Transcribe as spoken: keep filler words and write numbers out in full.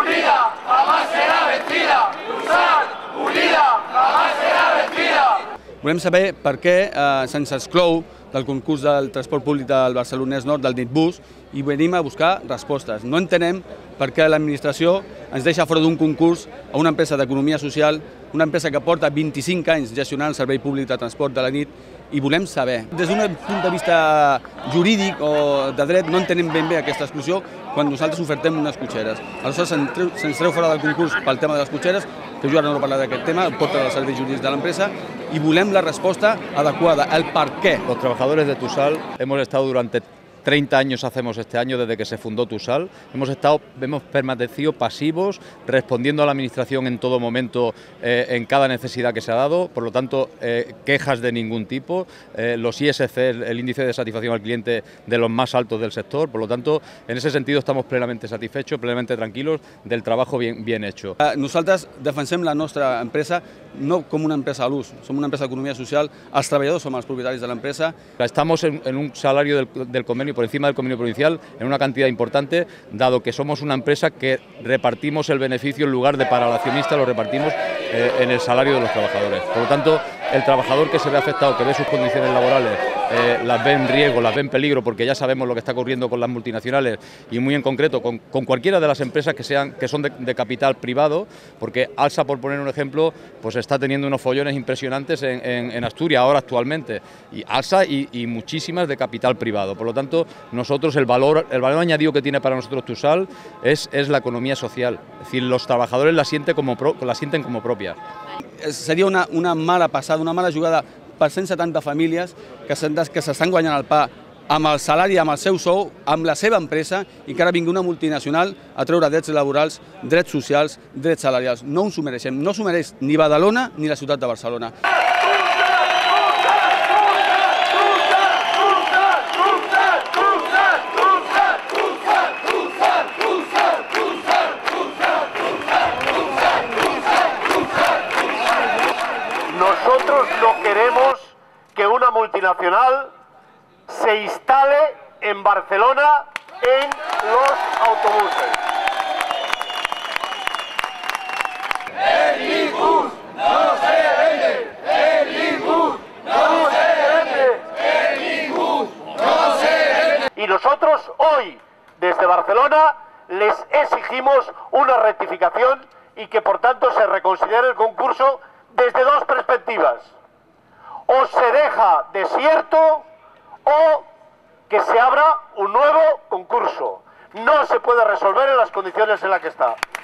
unida jamás serà vencida! TUSAL unida jamás serà vencida! Volem saber per què eh, se'ns exclou del concurs del transport públic del Barcelonès Nord, del Nitbus, i venim a buscar respostes. No entenem per què l'administració ens deixa fora d'un concurs a una empresa d'economia social, una empresa que porta vint-i-cinc anys gestionant el servei públic de transport de la nit, i volem saber. Des d'un punt de vista jurídic o de dret no entenem ben bé aquesta exclusió quan nosaltres ofertem unes cotxeres. Aleshores se'ns treu fora del concurs pel tema de les cotxeres, que jo ara no parlar d'aquest tema, porta els serveis jurídics de l'empresa, y volem la respuesta adecuada, el por qué. Los trabajadores de TUSAL hemos estado durante treinta años, hacemos este año desde que se fundó TUSAL, hemos estado, hemos permanecido pasivos, respondiendo a la administración en todo momento, eh, en cada necesidad que se ha dado, por lo tanto, eh, quejas de ningún tipo, eh, los I S C, el índice de satisfacción al cliente de los más altos del sector, por lo tanto, en ese sentido estamos plenamente satisfechos, plenamente tranquilos del trabajo bien, bien hecho. Nosaltres defensem la nostra empresa no com una empresa a l'ús, som una empresa d'economia social, els treballadors som els propietaris de l'empresa. Estamos en, en un salario del, del convenio por encima del convenio provincial en una cantidad importante, dado que somos una empresa que repartimos el beneficio en lugar de para el accionista, lo repartimos eh, en el salario de los trabajadores. Por lo tanto, el trabajador que se ve afectado, que ve sus condiciones laborales, eh, las ve en riesgo, las ve en peligro, porque ya sabemos lo que está ocurriendo con las multinacionales y muy en concreto con, con cualquiera de las empresas que, sean, que son de, de capital privado, porque ALSA, por poner un ejemplo, pues está teniendo unos follones impresionantes en, en, en Asturias ahora actualmente, y ALSA y, y muchísimas de capital privado. Por lo tanto, nosotros el valor, el valor añadido que tiene para nosotros TUSAL es, es la economía social, es decir, los trabajadores la sienten como, pro, la sienten como propia. Seria una, una mala passada, una mala jugada per cent setanta famílies que s'estan guanyant el pa amb el salari, amb el seu sou, amb la seva empresa, i que ara vingui una multinacional a treure drets laborals, drets socials, drets salarials. No ens ho mereixem, no s'ho mereix ni Badalona ni la ciutat de Barcelona. Nosotros no queremos que una multinacional se instale en Barcelona en los autobuses. El Nitbus no se vende, el Nitbus no se vende, el Nitbus no se vende. Y nosotros hoy, desde Barcelona, les exigimos una rectificación y que por tanto se reconsidere el concurso desde dos perspectivas. O se deja desierto o que se abra un nuevo concurso. No se puede resolver en las condiciones en las que está.